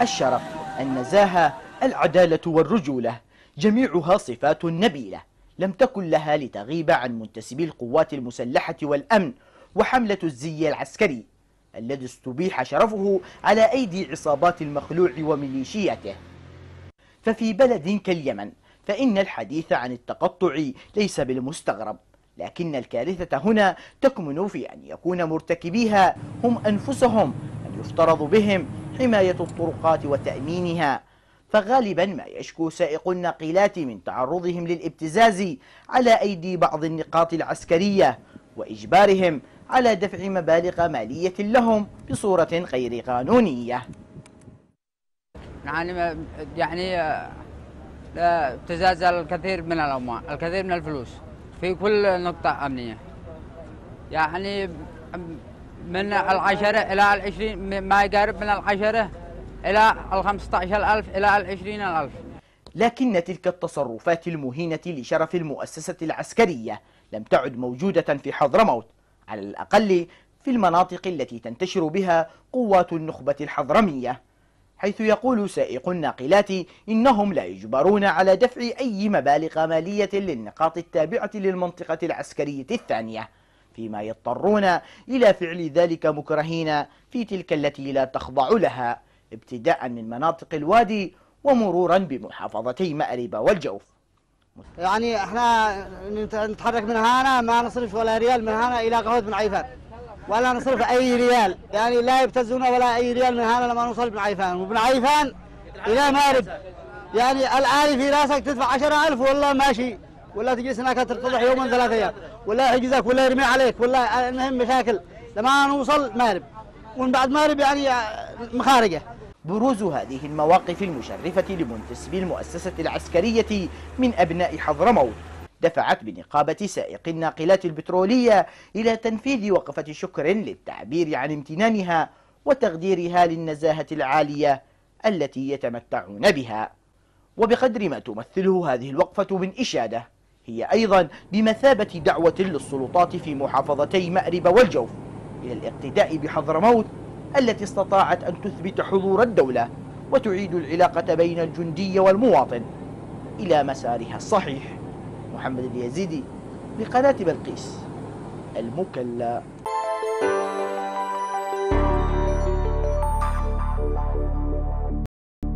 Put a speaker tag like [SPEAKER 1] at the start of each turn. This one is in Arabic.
[SPEAKER 1] الشرف، النزاهة، العدالة والرجولة، جميعها صفات نبيلة لم تكن لها لتغيب عن منتسبي القوات المسلحة والأمن وحملة الزي العسكري الذي استبيح شرفه على أيدي عصابات المخلوع وميليشياته. ففي بلد كاليمن فإن الحديث عن التقطع ليس بالمستغرب، لكن الكارثة هنا تكمن في أن يكون مرتكبيها هم أنفسهم، أن يفترض بهم حماية الطرقات وتأمينها. فغالبا ما يشكو سائق الناقلات من تعرضهم للابتزاز على أيدي بعض النقاط العسكرية وإجبارهم على دفع مبالغ مالية لهم بصورة غير قانونية.
[SPEAKER 2] يعني ابتزاز الكثير من الأموال، الكثير من الفلوس في كل نقطة أمنية، يعني من 10 إلى 20، ما يقارب من 10 إلى 15,000 إلى 20,000.
[SPEAKER 1] لكن تلك التصرفات المهينة لشرف المؤسسة العسكرية لم تعد موجودة في حضرموت، على الأقل في المناطق التي تنتشر بها قوات النخبة الحضرمية، حيث يقول سائق الناقلات إنهم لا يجبرون على دفع أي مبالغ مالية للنقاط التابعة للمنطقة العسكرية الثانية، فيما يضطرون إلى فعل ذلك مكرهين في تلك التي لا تخضع لها، ابتداء من مناطق الوادي ومرورا بمحافظتي مأرب والجوف.
[SPEAKER 3] يعني احنا نتحرك من هنا ما نصرف ولا ريال من هنا إلى قهوة بن عيفان، ولا نصرف أي ريال، يعني لا يبتزونا ولا أي ريال من هنا لما نوصل بن عيفان، وبن عيفان إلى مأرب يعني الآن في راسك تدفع 10,000 والله ماشي، ولا تجلس هناك ترتضح يوما 3 أيام، ولا يحجزك ولا يرمي عليك، ولا المهم مشاكل لما نوصل مأرب، ومن بعد مأرب يعني مخارجه.
[SPEAKER 1] بروز هذه المواقف المشرفة لمنتسبي المؤسسة العسكرية من أبناء حضرموت دفعت بنقابة سائق الناقلات البترولية إلى تنفيذ وقفة شكر للتعبير عن امتنانها وتقديرها للنزاهة العالية التي يتمتعون بها. وبقدر ما تمثله هذه الوقفة من إشادة، هي أيضا بمثابة دعوة للسلطات في محافظتي مأرب والجوف إلى الاقتداء بحضرموت التي استطاعت أن تثبت حضور الدولة وتعيد العلاقة بين الجندي والمواطن إلى مسارها الصحيح. محمد اليزيدي لقناة بلقيس المكلا.